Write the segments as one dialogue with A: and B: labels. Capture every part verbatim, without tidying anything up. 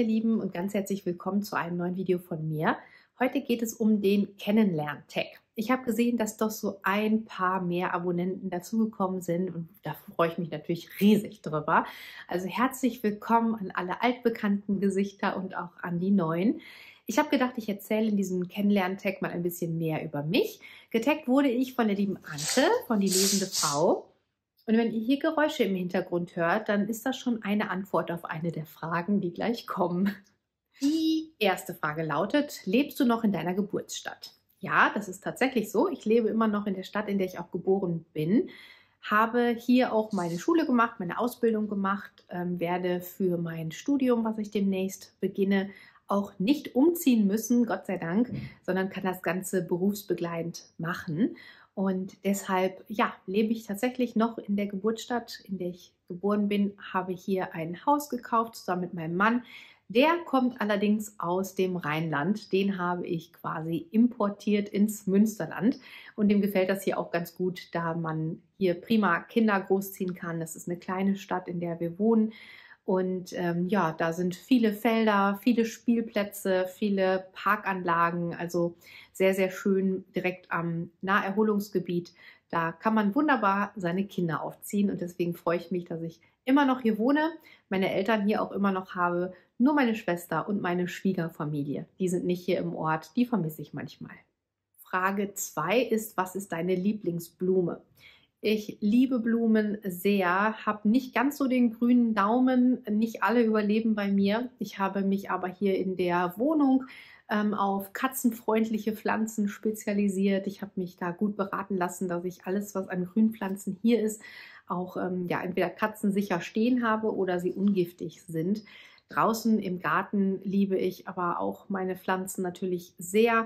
A: meine Lieben, und ganz herzlich willkommen zu einem neuen Video von mir. Heute geht es um den Kennenlern-Tag. Ich habe gesehen, dass doch so ein paar mehr Abonnenten dazugekommen sind und da freue ich mich natürlich riesig drüber. Also herzlich willkommen an alle altbekannten Gesichter und auch an die neuen. Ich habe gedacht, ich erzähle in diesem Kennenlern-Tag mal ein bisschen mehr über mich. Getaggt wurde ich von der lieben Anke, von die lesende Frau. Und wenn ihr hier Geräusche im Hintergrund hört, dann ist das schon eine Antwort auf eine der Fragen, die gleich kommen. Die erste Frage lautet: Lebst du noch in deiner Geburtsstadt? Ja, das ist tatsächlich so. Ich lebe immer noch in der Stadt, in der ich auch geboren bin. Habe hier auch meine Schule gemacht, meine Ausbildung gemacht, ähm, werde für mein Studium, was ich demnächst beginne, auch nicht umziehen müssen, Gott sei Dank, sondern kann das Ganze berufsbegleitend machen. Und deshalb, ja, lebe ich tatsächlich noch in der Geburtsstadt, in der ich geboren bin, habe hier ein Haus gekauft, zusammen mit meinem Mann. Der kommt allerdings aus dem Rheinland. Den habe ich quasi importiert ins Münsterland. Und dem gefällt das hier auch ganz gut, da man hier prima Kinder großziehen kann. Das ist eine kleine Stadt, in der wir wohnen. Und ähm, ja, da sind viele Felder, viele Spielplätze, viele Parkanlagen, also sehr, sehr schön direkt am Naherholungsgebiet. Da kann man wunderbar seine Kinder aufziehen und deswegen freue ich mich, dass ich immer noch hier wohne, meine Eltern hier auch immer noch habe, nur meine Schwester und meine Schwiegerfamilie. Die sind nicht hier im Ort, die vermisse ich manchmal. Frage zwei ist: Was ist deine Lieblingsblume? Ich liebe Blumen sehr, habe nicht ganz so den grünen Daumen, nicht alle überleben bei mir. Ich habe mich aber hier in der Wohnung ähm, auf katzenfreundliche Pflanzen spezialisiert. Ich habe mich da gut beraten lassen, dass ich alles, was an Grünpflanzen hier ist, auch ähm, ja, entweder katzensicher stehen habe oder sie ungiftig sind. Draußen im Garten liebe ich aber auch meine Pflanzen natürlich sehr.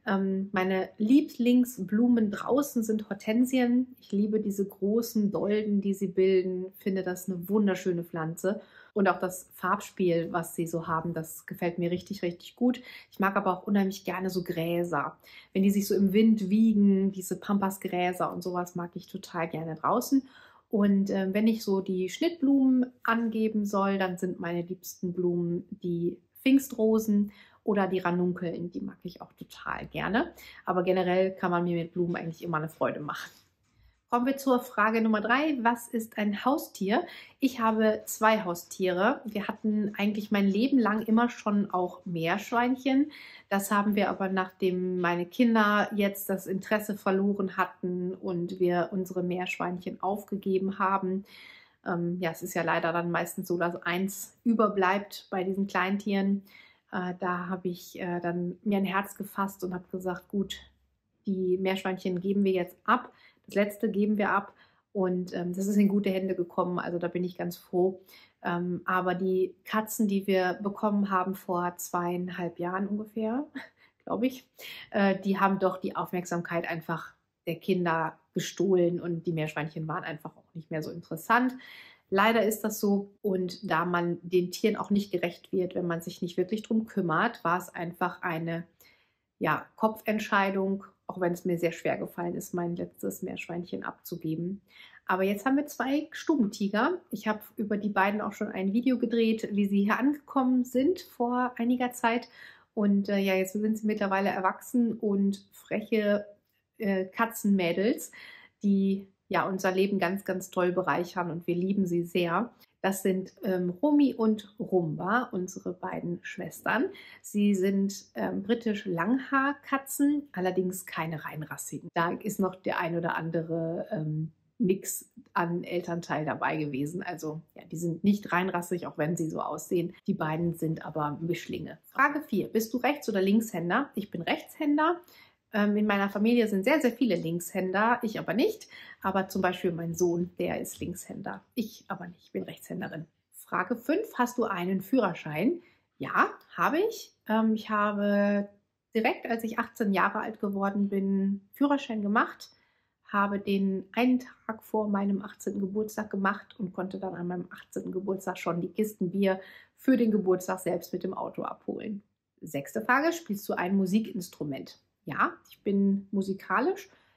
A: Meine Lieblingsblumen draußen sind Hortensien. Ich liebe diese großen Dolden, die sie bilden. Finde das eine wunderschöne Pflanze. Und auch das Farbspiel, was sie so haben, das gefällt mir richtig, richtig gut. Ich mag aber auch unheimlich gerne so Gräser. Wenn die sich so im Wind wiegen, diese Pampasgräser und sowas mag ich total gerne draußen. Und äh, wenn ich so die Schnittblumen angeben soll, dann sind meine liebsten Blumen die Pfingstrosen oder die Ranunkeln, die mag ich auch total gerne. Aber generell kann man mir mit Blumen eigentlich immer eine Freude machen. Kommen wir zur Frage Nummer drei. Was ist ein Haustier? Ich habe zwei Haustiere. Wir hatten eigentlich mein Leben lang immer schon auch Meerschweinchen. Das haben wir aber, nachdem meine Kinder jetzt das Interesse verloren hatten und wir unsere Meerschweinchen aufgegeben haben. Ähm, ja, es ist ja leider dann meistens so, dass eins überbleibt bei diesen Kleintieren. Äh, da habe ich äh, dann mir ein Herz gefasst und habe gesagt, gut, die Meerschweinchen geben wir jetzt ab. Das letzte geben wir ab und ähm, das ist in gute Hände gekommen. Also da bin ich ganz froh. Ähm, aber die Katzen, die wir bekommen haben vor zweieinhalb Jahren ungefähr, glaube ich, äh, die haben doch die Aufmerksamkeit einfach der Kinder gestohlen und die Meerschweinchen waren einfach auch nicht mehr so interessant. Leider ist das so, und da man den Tieren auch nicht gerecht wird, wenn man sich nicht wirklich drum kümmert, war es einfach eine ja, Kopfentscheidung, auch wenn es mir sehr schwer gefallen ist, mein letztes Meerschweinchen abzugeben. Aber jetzt haben wir zwei Stubentiger. Ich habe über die beiden auch schon ein Video gedreht, wie sie hier angekommen sind vor einiger Zeit. Und äh, ja, jetzt sind sie mittlerweile erwachsen und freche äh, Katzenmädels, die ja unser Leben ganz, ganz toll bereichern und wir lieben sie sehr. Das sind ähm, Romy und Rumba, unsere beiden Schwestern. Sie sind ähm, britisch Langhaarkatzen, allerdings keine reinrassigen. Da ist noch der ein oder andere ähm, Mix an Elternteil dabei gewesen. Also ja, die sind nicht reinrassig, auch wenn sie so aussehen. Die beiden sind aber Mischlinge. Frage vier. Bist du Rechts- oder Linkshänder? Ich bin Rechtshänder. In meiner Familie sind sehr, sehr viele Linkshänder, ich aber nicht. Aber zum Beispiel mein Sohn, der ist Linkshänder. Ich aber nicht, ich bin Rechtshänderin. Frage fünf. Hast du einen Führerschein? Ja, habe ich. Ich habe direkt, als ich achtzehn Jahre alt geworden bin, Führerschein gemacht. Habe den einen Tag vor meinem achtzehnten Geburtstag gemacht und konnte dann an meinem achtzehnten Geburtstag schon die Kisten Bier für den Geburtstag selbst mit dem Auto abholen. Sechste Frage. Spielst du ein Musikinstrument? Ja, ich bin musikalisch.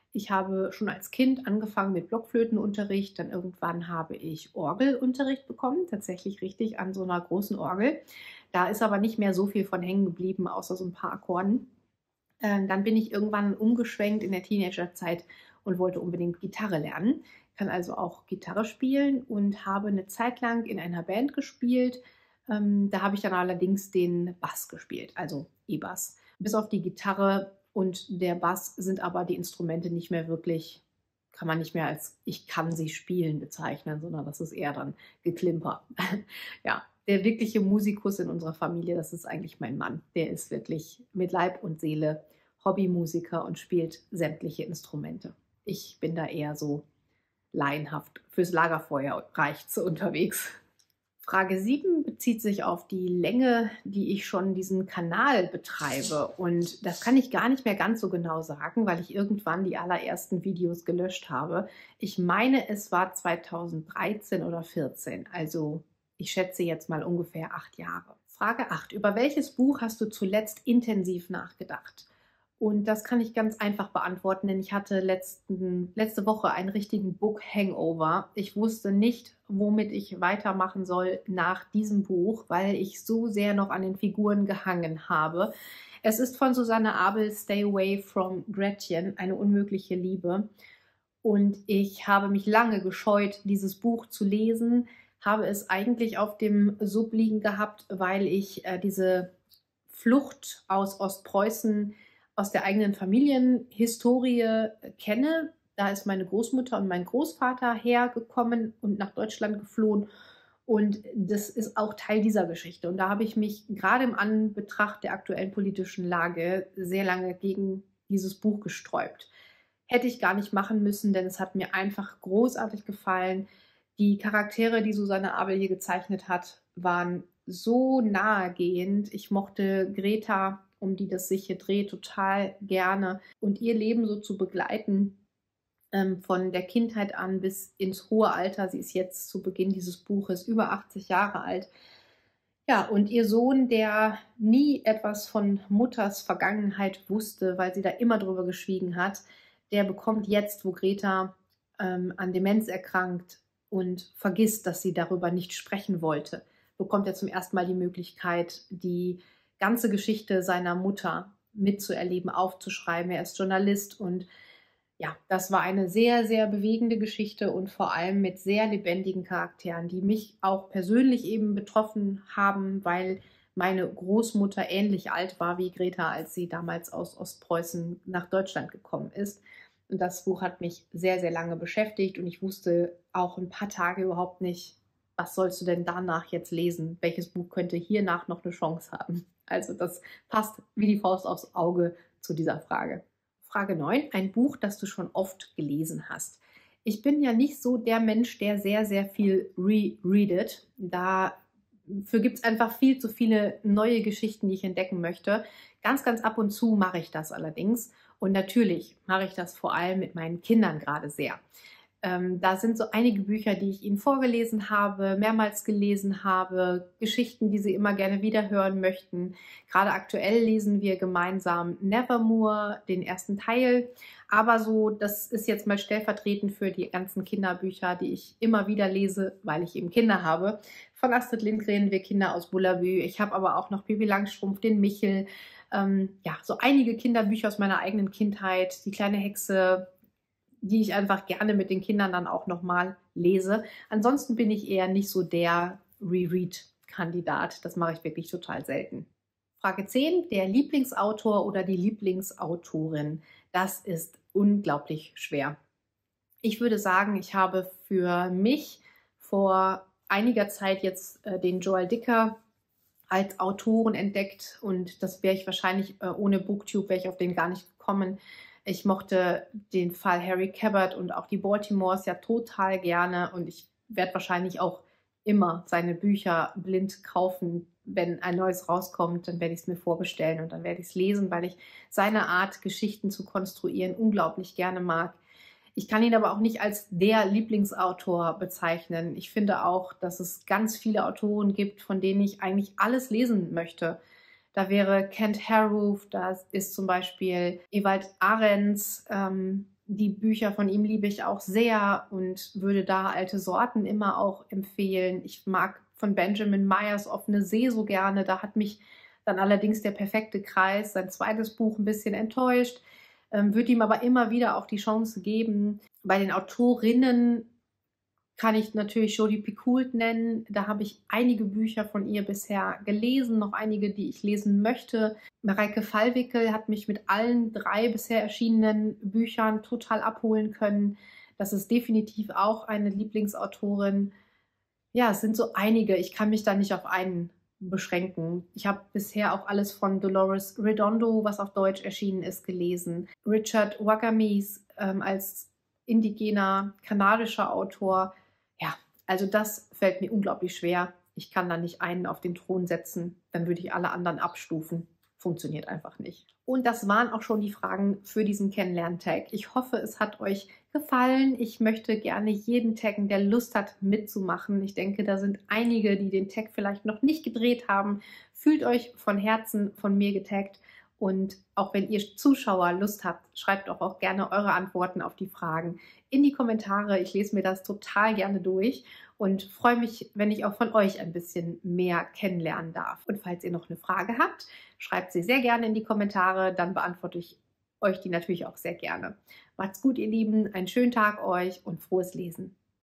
A: Ich habe schon als Kind angefangen mit Blockflötenunterricht, dann irgendwann habe ich Orgelunterricht bekommen, tatsächlich richtig an so einer großen Orgel. Da ist aber nicht mehr so viel von hängen geblieben, außer so ein paar Akkorden. Ähm, dann bin ich irgendwann umgeschwenkt in der Teenagerzeit und wollte unbedingt Gitarre lernen. Kann also auch Gitarre spielen und habe eine Zeit lang in einer Band gespielt. Ähm, da habe ich dann allerdings den Bass gespielt, also E-Bass. Bis auf die Gitarre und der Bass sind aber die Instrumente nicht mehr wirklich, kann man nicht mehr als ich kann sie spielen bezeichnen, sondern das ist eher dann Geklimper. Ja, der wirkliche Musikus in unserer Familie, das ist eigentlich mein Mann. Der ist wirklich mit Leib und Seele Hobbymusiker und spielt sämtliche Instrumente. Ich bin da eher so laienhaft. Fürs Lagerfeuer reicht's unterwegs. Frage sieben bezieht sich auf die Länge, die ich schon diesen Kanal betreibe. Und das kann ich gar nicht mehr ganz so genau sagen, weil ich irgendwann die allerersten Videos gelöscht habe. Ich meine, es war zweitausenddreizehn oder vierzehn, also ich schätze jetzt mal ungefähr acht Jahre. Frage acht. Über welches Buch hast du zuletzt intensiv nachgedacht? Und das kann ich ganz einfach beantworten, denn ich hatte letzten, letzte Woche einen richtigen Book-Hangover. Ich wusste nicht, womit ich weitermachen soll nach diesem Buch, weil ich so sehr noch an den Figuren gehangen habe. Es ist von Susanne Abel, Stay Away from Gretchen, eine unmögliche Liebe. Und ich habe mich lange gescheut, dieses Buch zu lesen, habe es eigentlich auf dem Sub liegen gehabt, weil ich äh, diese Flucht aus Ostpreußen aus der eigenen Familienhistorie kenne. Da ist meine Großmutter und mein Großvater hergekommen und nach Deutschland geflohen. Und das ist auch Teil dieser Geschichte. Und da habe ich mich gerade im Anbetracht der aktuellen politischen Lage sehr lange gegen dieses Buch gesträubt. Hätte ich gar nicht machen müssen, denn es hat mir einfach großartig gefallen. Die Charaktere, die Susanne Abel hier gezeichnet hat, waren so nahegehend. Ich mochte Greta, um die das sich hier dreht, total gerne. Und ihr Leben so zu begleiten, ähm, von der Kindheit an bis ins hohe Alter. Sie ist jetzt zu Beginn dieses Buches über achtzig Jahre alt. Ja, und ihr Sohn, der nie etwas von Mutters Vergangenheit wusste, weil sie da immer drüber geschwiegen hat, der bekommt jetzt, wo Greta ähm, an Demenz erkrankt und vergisst, dass sie darüber nicht sprechen wollte, bekommt er zum ersten Mal die Möglichkeit, die ganze Geschichte seiner Mutter mitzuerleben, aufzuschreiben. Er ist Journalist und ja, das war eine sehr, sehr bewegende Geschichte und vor allem mit sehr lebendigen Charakteren, die mich auch persönlich eben betroffen haben, weil meine Großmutter ähnlich alt war wie Greta, als sie damals aus Ostpreußen nach Deutschland gekommen ist. Und das Buch hat mich sehr, sehr lange beschäftigt und ich wusste auch ein paar Tage überhaupt nicht, was sollst du denn danach jetzt lesen? Welches Buch könnte hiernach noch eine Chance haben? Also das passt wie die Faust aufs Auge zu dieser Frage. Frage neun. Ein Buch, das du schon oft gelesen hast. Ich bin ja nicht so der Mensch, der sehr, sehr viel rereadet. Dafür gibt es einfach viel zu viele neue Geschichten, die ich entdecken möchte. Ganz, ganz ab und zu mache ich das allerdings. Und natürlich mache ich das vor allem mit meinen Kindern gerade sehr. Ähm, da sind so einige Bücher, die ich ihnen vorgelesen habe, mehrmals gelesen habe, Geschichten, die sie immer gerne wiederhören möchten. Gerade aktuell lesen wir gemeinsam Nevermore, den ersten Teil. Aber so, das ist jetzt mal stellvertretend für die ganzen Kinderbücher, die ich immer wieder lese, weil ich eben Kinder habe. Von Astrid Lindgren, Wir Kinder aus Bullabü. Ich habe aber auch noch Pippi Langstrumpf, den Michel. Ähm, ja, so einige Kinderbücher aus meiner eigenen Kindheit. Die kleine Hexe, die ich einfach gerne mit den Kindern dann auch nochmal lese. Ansonsten bin ich eher nicht so der Reread-Kandidat. Das mache ich wirklich total selten. Frage zehn. Der Lieblingsautor oder die Lieblingsautorin. Das ist unglaublich schwer. Ich würde sagen, ich habe für mich vor einiger Zeit jetzt äh, den Joel Dicker als Autoren entdeckt und das wäre ich wahrscheinlich äh, ohne Booktube, wäre ich auf den gar nicht gekommen. Ich mochte den Fall Harry Cabot und auch die Baltimores ja total gerne und ich werde wahrscheinlich auch immer seine Bücher blind kaufen. Wenn ein neues rauskommt, dann werde ich es mir vorbestellen und dann werde ich es lesen, weil ich seine Art, Geschichten zu konstruieren, unglaublich gerne mag. Ich kann ihn aber auch nicht als der Lieblingsautor bezeichnen. Ich finde auch, dass es ganz viele Autoren gibt, von denen ich eigentlich alles lesen möchte. Da wäre Kent Haruf, da ist zum Beispiel Ewald Arends, ähm, Die Bücher von ihm liebe ich auch sehr und würde da Alte Sorten immer auch empfehlen. Ich mag von Benjamin Myers Offene See so gerne. Da hat mich dann allerdings Der perfekte Kreis, sein zweites Buch, ein bisschen enttäuscht. Ähm, würde ihm aber immer wieder auch die Chance geben. Bei den Autorinnen kann ich natürlich Jodi Picoult nennen. Da habe ich einige Bücher von ihr bisher gelesen, noch einige, die ich lesen möchte. Mareike Fallwickel hat mich mit allen drei bisher erschienenen Büchern total abholen können. Das ist definitiv auch eine Lieblingsautorin. Ja, es sind so einige. Ich kann mich da nicht auf einen beschränken. Ich habe bisher auch alles von Dolores Redondo, was auf Deutsch erschienen ist, gelesen. Richard Wakamis ähm, als indigener kanadischer Autor. Ja, also das fällt mir unglaublich schwer. Ich kann da nicht einen auf den Thron setzen, dann würde ich alle anderen abstufen. Funktioniert einfach nicht. Und das waren auch schon die Fragen für diesen Kennenlern-Tag. Ich hoffe, es hat euch gefallen. Ich möchte gerne jeden taggen, der Lust hat, mitzumachen. Ich denke, da sind einige, die den Tag vielleicht noch nicht gedreht haben. Fühlt euch von Herzen von mir getaggt. Und auch wenn ihr Zuschauer Lust habt, schreibt auch, auch gerne eure Antworten auf die Fragen in die Kommentare. Ich lese mir das total gerne durch und freue mich, wenn ich auch von euch ein bisschen mehr kennenlernen darf. Und falls ihr noch eine Frage habt, schreibt sie sehr gerne in die Kommentare, dann beantworte ich euch die natürlich auch sehr gerne. Macht's gut, ihr Lieben, einen schönen Tag euch und frohes Lesen.